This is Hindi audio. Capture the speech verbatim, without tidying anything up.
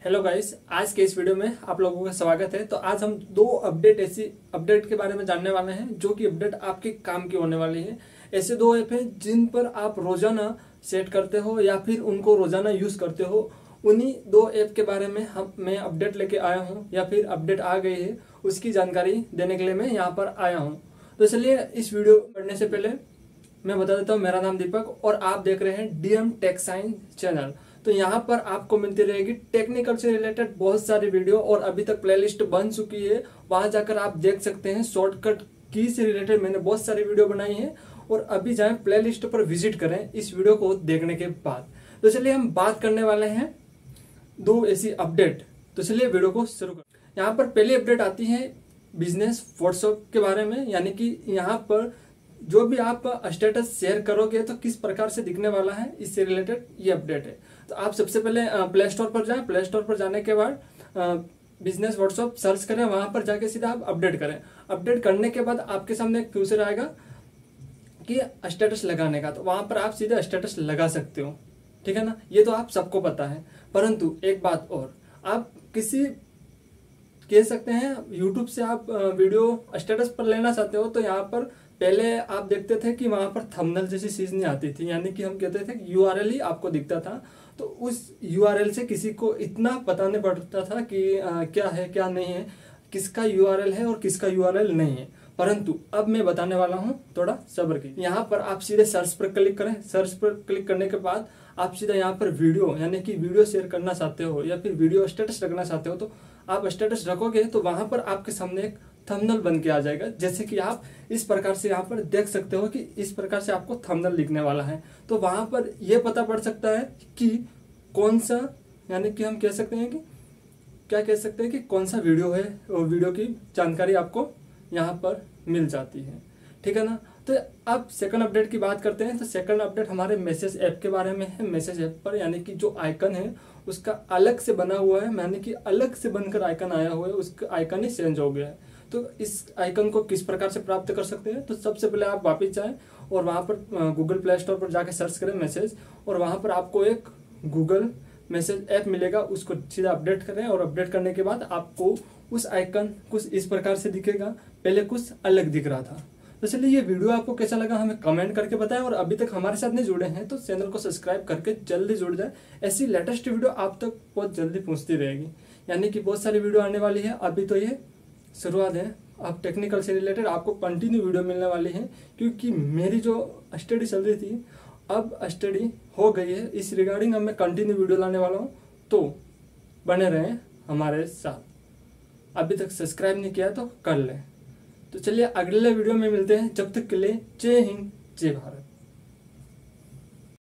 हेलो गाइस, आज के इस वीडियो में आप लोगों का स्वागत है। तो आज हम दो अपडेट ऐसी अपडेट के बारे में जानने वाले हैं जो कि अपडेट आपके काम की होने वाली है। ऐसे दो ऐप हैं जिन पर आप रोजाना सेट करते हो या फिर उनको रोजाना यूज करते हो। उन्हीं दो ऐप के बारे में हम मैं अपडेट लेके आया हूँ या फिर अपडेट आ गई है, उसकी जानकारी देने के लिए मैं यहाँ पर आया हूँ। तो चलिए इस वीडियो पढ़ने से पहले मैं बता देता हूँ, मेरा नाम दीपक और आप देख रहे हैं डीएम टेक साइंस चैनल। तो यहाँ पर आपको मिलती रहेगी टेक्निकल से रिलेटेड बहुत सारी वीडियो और अभी तक प्लेलिस्ट बन चुकी है, वहां जाकर आप देख सकते हैं। शॉर्टकट की से रिलेटेड मैंने बहुत सारी वीडियो बनाई है और अभी जाएं प्लेलिस्ट पर विजिट करें इस वीडियो को देखने के बाद। तो चलिए हम बात करने वाले हैं दो ऐसी अपडेट। तो चलिए वीडियो को शुरू कर। यहाँ पर पहली अपडेट आती है बिजनेस व्हाट्सएप के बारे में, यानी कि यहाँ पर जो भी आप स्टेटस शेयर करोगे तो किस प्रकार से दिखने वाला है, इससे रिलेटेड ये अपडेट है। तो आप सबसे पहले प्ले स्टोर पर जाएं। प्ले स्टोर पर जाने के बाद बिजनेस व्हाट्सएप सर्च करें, वहां पर जाके सीधा आप अपडेट करें। अपडेट करने के बाद आपके सामने एक फ्यूचर आएगा कि स्टेटस लगाने का, तो वहां पर आप सीधे स्टेटस लगा सकते हो, ठीक है ना। ये तो आप सबको पता है, परंतु एक बात और, आप किसी कह सकते हैं यूट्यूब से आप वीडियो स्टेटस पर लेना चाहते हो तो यहाँ पर पहले आप देखते थे कि वहां पर थंबनेल जैसी चीज नहीं आती थी, यानी कि हम कहते थे कि यूआरएल ही आपको दिखता था। तो उस यूआरएल से किसी को इतना पता नहीं पड़ता था कि आ, क्या है क्या नहीं है, किसका यूआरएल है और किसका यूआरएल नहीं है। परंतु अब मैं बताने वाला हूं, थोड़ा सब्र की। यहाँ पर आप सीधे सर्च पर क्लिक करें। सर्च पर क्लिक करने के बाद आप सीधा यहाँ पर वीडियो, यानी कि वीडियो शेयर करना चाहते हो या फिर वीडियो स्टेटस रखना चाहते हो, तो आप स्टेटस रखोगे तो वहां पर आपके सामने एक थंबनेल बन के आ जाएगा। जैसे कि आप इस प्रकार से यहाँ पर देख सकते हो कि इस प्रकार से आपको थंबनेल दिखने वाला है। तो वहां पर यह पता पड़ सकता है कि कौन सा, यानी कि हम कह सकते हैं कि क्या कह सकते हैं कि कौन सा वीडियो है, और वीडियो की जानकारी आपको यहाँ पर मिल जाती है, ठीक है ना। तो अब सेकंड अपडेट की बात करते हैं। तो सेकंड अपडेट हमारे मैसेज ऐप के बारे में है। मैसेज ऐप पर यानी कि जो आइकन है उसका अलग से बना हुआ है, यानी कि अलग से बनकर आइकन आया हुआ है, उसका आइकन ही चेंज हो गया है। तो इस आइकन को किस प्रकार से प्राप्त कर सकते हैं, तो सबसे पहले आप वापस जाएं और वहां पर गूगल प्ले स्टोर पर जाके सर्च करें मैसेज, और वहां पर आपको एक गूगल मैसेज ऐप मिलेगा, उसको सीधा अपडेट करें। और अपडेट करने के बाद आपको उस आइकन कुछ इस प्रकार से दिखेगा, पहले कुछ अलग दिख रहा था। तो चलिए ये वीडियो आपको कैसा लगा हमें कमेंट करके बताएं, और अभी तक हमारे साथ नहीं जुड़े हैं तो चैनल को सब्सक्राइब करके जल्दी जुड़ जाए। ऐसी लेटेस्ट वीडियो आप तक बहुत जल्दी पहुंचती रहेगी, यानी कि बहुत सारी वीडियो आने वाली है। अभी तो ये शुरुआत है, अब टेक्निकल से रिलेटेड आपको कंटिन्यू वीडियो मिलने वाली है, क्योंकि मेरी जो स्टडी चल रही थी अब स्टडी हो गई है, इस रिगार्डिंग अब मैं कंटिन्यू वीडियो लाने वाला हूँ। तो बने रहें हमारे साथ। अभी तक सब्सक्राइब नहीं किया तो कर लें। तो चलिए अगले वीडियो में मिलते हैं, जब तक के लिए जय हिंद जय भारत।